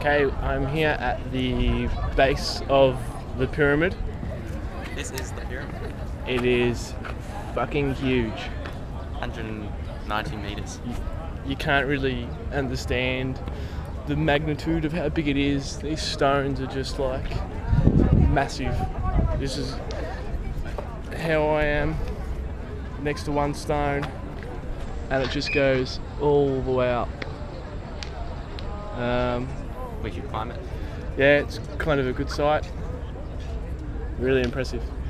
Okay, I'm here at the base of the pyramid. This is the pyramid. It is fucking huge. 190 metres. You can't really understand the magnitude of how big it is. These stones are just like massive. This is how I am next to one stone, and it just goes all the way up. We should climb it. Yeah, it's kind of a good sight. Really impressive.